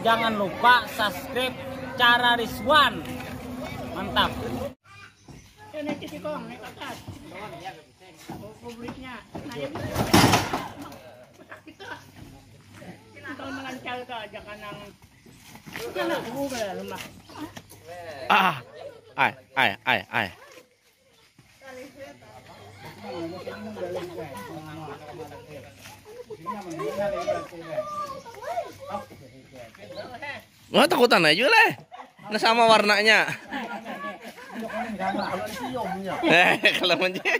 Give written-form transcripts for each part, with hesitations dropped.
Jangan lupa subscribe Cara Rizwan. Mantap. Naik ke sikong, naik ke atas. Publiknya, naik kita. Kalau mengancal ke aja kanang. Bukan aku ke rumah. Ai. Wah, takutan aja lah. Nah sama warnanya. Kalau menjadi.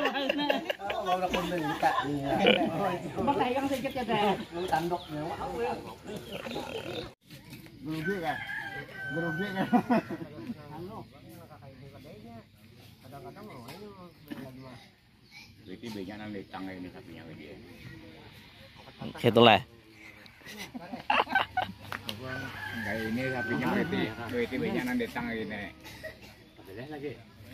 Itulah. Kayak ini sapinya berarti banyak di tangga ini. Lagi.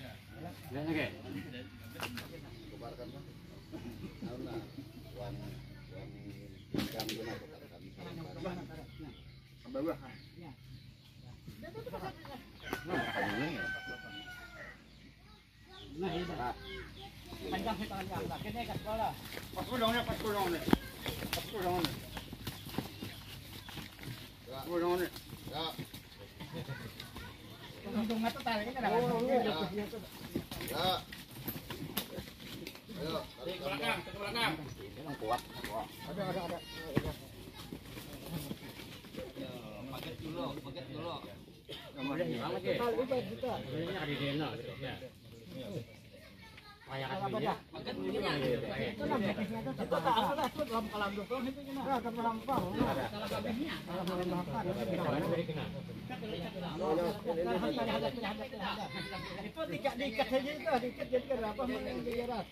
Diikat saja itu, diikat jadi berapa mengejarat.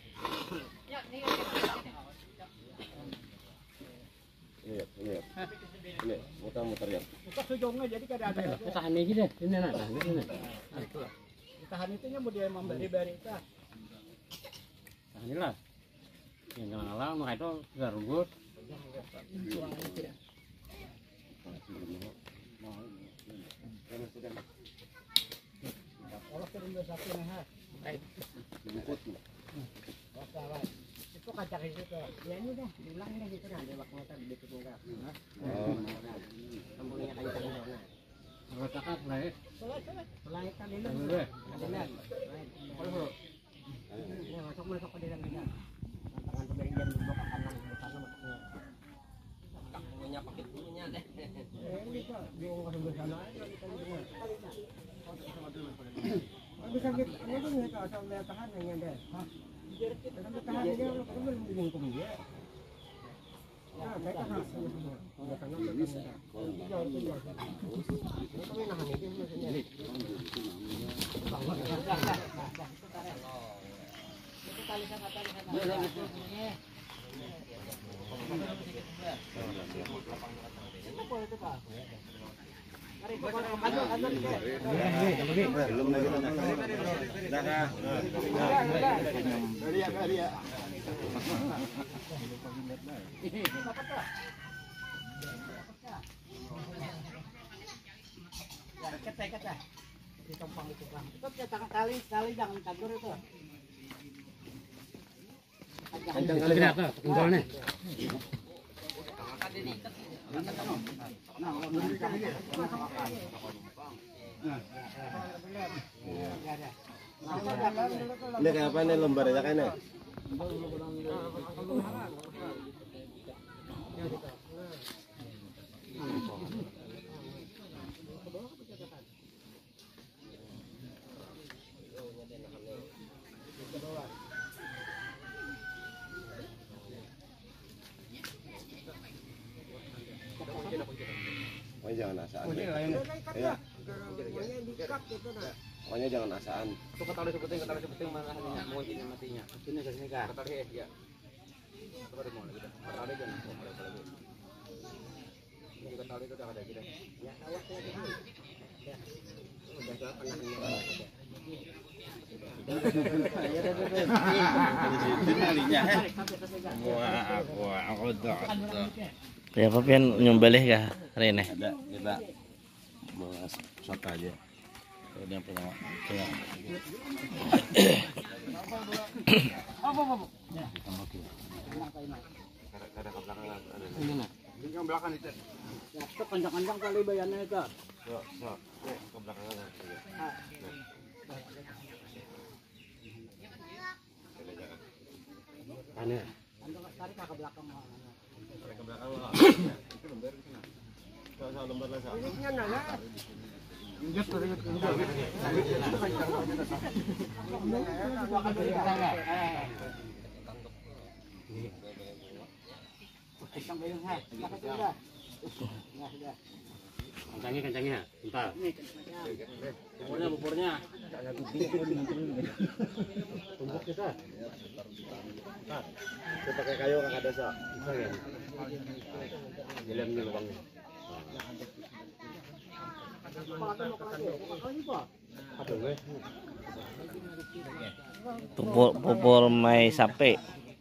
Ini muter-muter ya. Buka sujungnya jadi kada ada. Tahan ini deh, ini nah, ini. Tahan itunya mau dia memberi-beri itu. Tahan inilah. Yang ngalah mereka itu garugut. Kalau kirim dua satu nah. Itu kacang itu tuh. Ya ini dah, diulang deh gitu nah, dia bakal motor di situ enggak. Sambungnya kayak gitu. Rotakan lah. Mulai kali ini. Kalau ya masuk ke dalam dia. Tangan ke bagian buka kanan ke sana masuknya. Punya pakai punya deh. Ini kok diungkap ke sana aja kita dengar. Bisa gitu, ini tuh nggak tahu sampai tahan yang deh. Sampai tahan dia kalau belum dihukum dia. Nah, mereka harus udah tangan bisa. Jauh itu jauh. Kami nahan itu maksudnya. Itu tali sama tali sama. Itu boleh tuh Pak. Belum lagi. Kata. Di tompang itu Bang. Itu cetak tali jangan campur itu. Kencang kali berapa? Tengkolnya. Ini kayak apa nih lembar ya kan nih? Pokoknya jangan asaan. Iya. Pokoknya jangan asaan. Itu ketali sepeting mana hanya mau ini matinya. Sini ke sini kah? Ketali ya. Ketali mau lagi. Ketali jangan mau lagi. Ini ketali itu udah ada gitu. Ya, awas ya. Ya. Udah jalan tengahnya. Wah, udah. Ya apa pian nyembelih kah Rene? Ada kita bawa soto aja. Ini yang punya. Ada ke belakang ada. Ini ke belakang itu. Ya, itu panjang-panjang kali bayannya itu. So, ke belakang ada. Aneh. Tarik ke belakang. Tarik ke belakang lah. Itu lembar di sana. Soal lembar lah. Ini nanya. Kencangnya, bentar. Buburnya. Tumbuk kita. Kita pakai kayu kan ada sok. Bisa kan? Jalan dulu lubangnya. Pupur mai sape.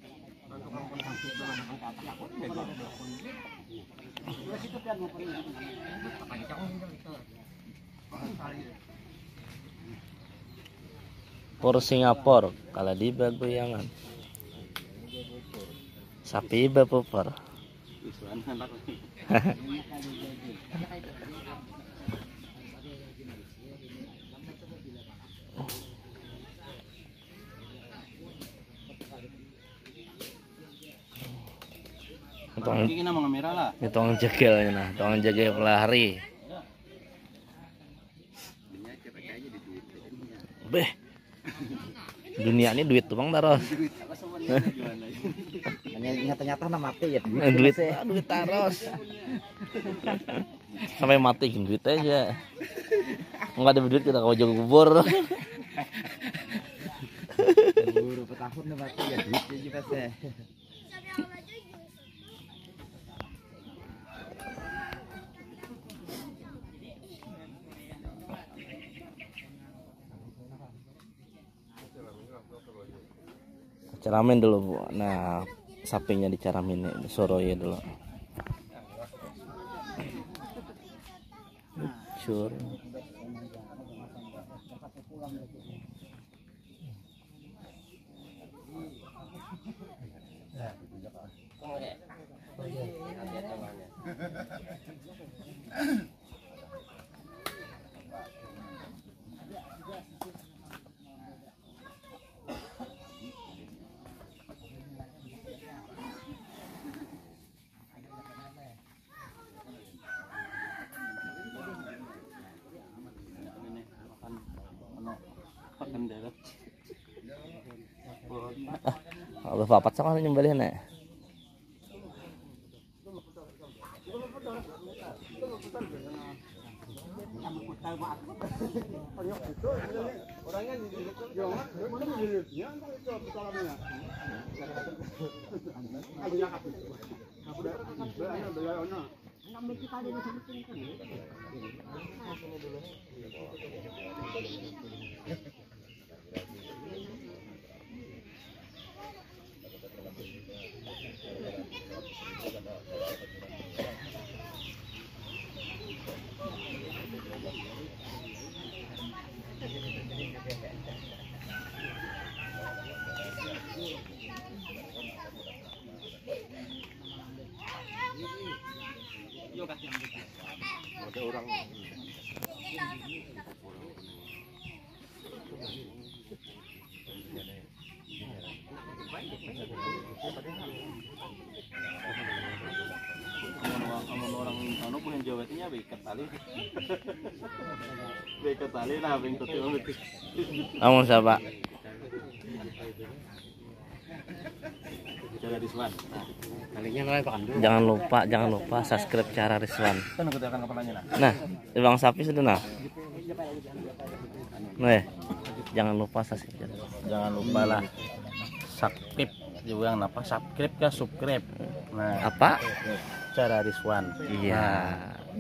Pur Singapura kalau di bagoyangan. Sapi bapupur. Ini nama kamera lah. Tong jegel nah, tong jegel pelari. Beh. Dunia ini duit tuh Bang taros. Nyata-nyata mati ya. Duit taros. Sampai mati duit aja. Enggak ada duit kita kau jago kubur. Buru petahun nih mati ya duit juga sih. Caramin dulu Bu. Nah, sapinya dicaramin soroye dulu. Cur. Kalau papat sama nyembelih nek. Ada orang. Orang sono pun yang Jawanya beikat tali. Beikat tali lah bengkot itu. Kamu siapa? Cara Rizwan. Jangan lupa subscribe Cara Rizwan. Kan aku akan kepalanya lah. Nah, Bang Sapi sudah nah. Nah, jangan lupa subscribe. Jangan lupa lah subscribe juga yang apa subscribe ke subscribe. Nah, Apa? Cara Rizwan. Iya.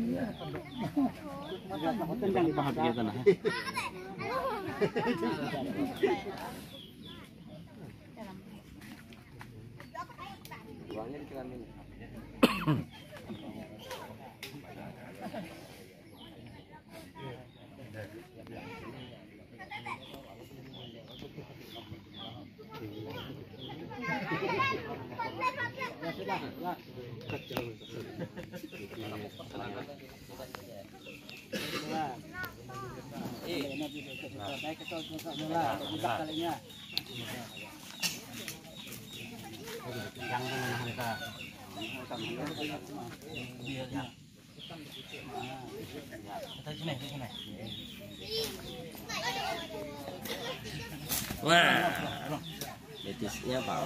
Gitu nah. Uangnya diceramin. Naik ke tol mula, budak kalinya. Yang menahan kita. Wah, betisnya pal.